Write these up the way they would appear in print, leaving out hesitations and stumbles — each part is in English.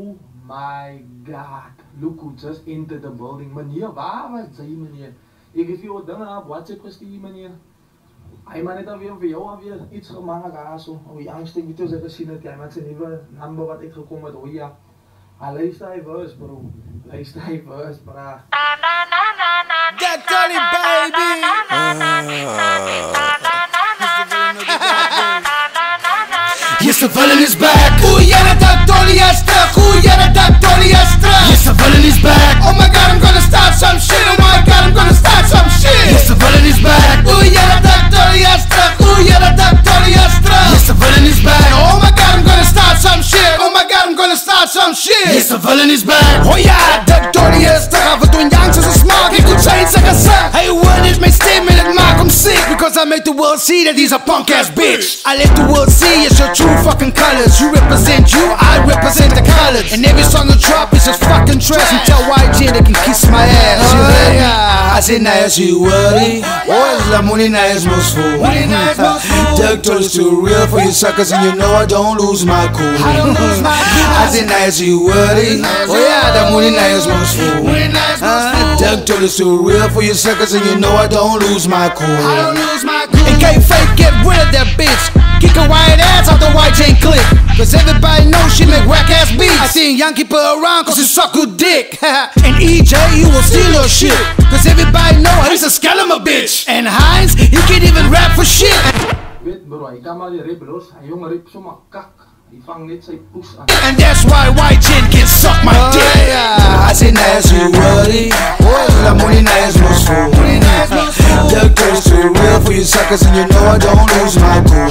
Oh my God, look who just entered the building. Meneer, waar was jy meneer? Ek het vir jou dinge op WhatsApp gestuur meneer. Hy man het alweer vir jou alweer iets gemaak daar so. O Youngsta, weet jy as ek gesien het, hy met sy nuwe nummer wat uitgekom het. O ja. Hy luister hy verse bro. Luister hy verse bra. Dik Tollie baby. Yes, the villain is back. Ooh yeah, Dik Tollie is terug. Ooh yeah, Dik Tollie is terug. Yes, the villain is back. Oh my God, I'm gonna start some shit. Oh my God, I'm gonna start some shit. Yes, the villain is back. Ooh yeah, Dik Tollie is terug. Ooh yeah, Dik Tollie is terug. Yes, the villain is back. Oh my God, I'm gonna start some shit. Oh my God, I'm gonna start some shit. Yes, the villain is back. Oh yeah, Dik Tollie is terug. Wat doen Youngsta so smart? Ek moet zijn zeggen ze. Hey, what is my statement? Het maakt hem sick. Because I make the world see that he's a punk ass bitch. I let the world see it's your true fucking colors. You represent you, I represent the colors. And every song I drop is just fucking trash. And tell Ygen they can kiss my ass. I say nice you worry. Always la money nice most fool. Dik Tollie's too real for you suckers, and you know I don't lose my cool. I say nice you worry. Oh yeah, the money nice most fool. Dik Tollie's too real for you suckers, and you know I don't lose my cool. And can't fake, get rid of that bitch. Kick a white ass out the Ygen click. Cause everybody knows she make whack ass beats. I seen Young keep her around cause she suck good dick. And EJ, you will steal her shit. Cause everybody know he's a skeleton bitch. And Heinz, he can't even rap for shit. Weet bro, hy kan maar die rip los. Hy jonge rip sommer kak. Hy vang net sy poes aan. And that's why Ygen can suck my dick. I say nice you worry. La money nice most fool. Dik Tollie's too real for you suckers, and you know I don't lose my cool.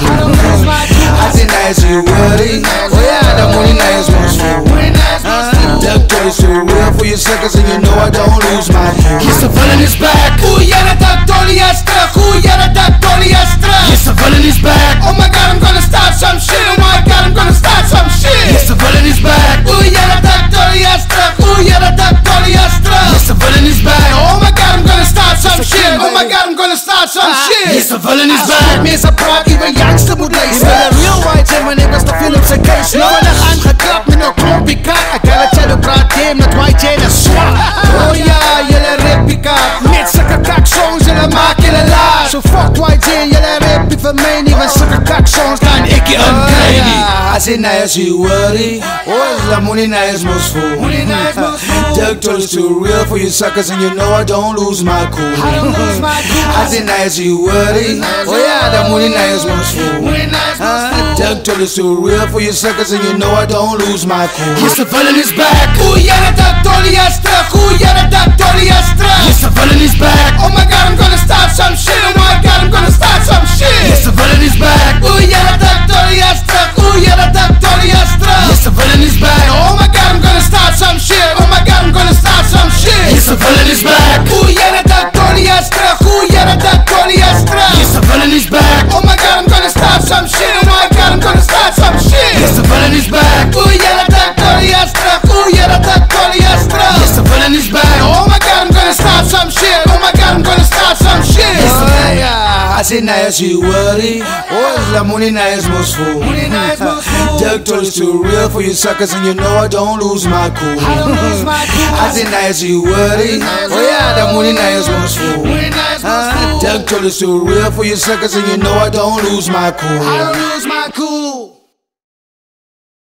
I say nice you worry. Oh yeah, the money nice most fool. Dik Tollie's too real for you suckers, and you know I don't lose my cool. Yes, the villain is back. Ooh yeah, Dik Tollie is terug. Ooh yeah, Dik Tollie is terug. Yes, the villain is back. Oh my God, I'm gonna start some shit. Oh my God, I'm gonna start some shit. Yes, the villain is back. Ooh yeah, Dik Tollie is terug. Ooh yeah, Dik Tollie is terug. Yes, the villain is back. Oh my God, I'm gonna start some shit. Oh my God, I'm gonna start some shit. Yes, the villain is back. Mensen praat even Youngsta moet lezen. Ik ben een real Ygen, maar ik was de film zijn case. Nou en dan aangeklapt met een klompie kat. Ik kan het zeggen, praat hem dat Ygen is zwak. Oh ja, jullie replica. Met zulke kaksongs, jullie maken jullie laat. So fuck Ygen, jullie rap van mij niet. Want zulke kaksongs kan ik je upgraden. I say nice you worry. Always la money nice most fool. Dik Tollie's too real for you suckers, and you know I don't lose my cool. I say nice you worry. Oh yeah, the money nice most fool. Dik Tollie's too real for you suckers, and you know I don't lose my cool. Yes, the villain is back. Ooh yeah, Dik Tollie is terug. Ooh yeah, Dik Tollie is terug. Yes, the villain is back. Oh my God, I'm gonna start some shit. Oh my God, I'm gonna start some shit. Yes, the villain is back. Ooh yeah, Dik Tollie is terug. Ooh yeah, Dik Tollie is terug. Yes, the villain is back. Oh my God, I'm gonna start some shit. Oh my God, I'm gonna start some shit. Yes, the villain is back. Ooh yeah, Dik Tollie is terug. Ooh yeah, Dik Tollie is terug. Yes, the villain is back. Oh my God, I'm gonna start some shit. Oh my God, I'm gonna start some shit. Yes, the villain is back. Ooh yeah, Dik Tollie is terug. Ooh yeah, Dik Tollie is terug. Yes, the villain is back. Oh my God, I'm gonna start some shit. Oh my God, I'm gonna start some shit. Yes, the villain is back. I say nice you worry. Always la money nice most fool. Dik Tollie's too real for you suckers, and you know I don't lose my cool. I say nice you worry. Oh yeah, the money nice most fool. Dik Tollie's too real for you suckers, and you know I don't lose my cool.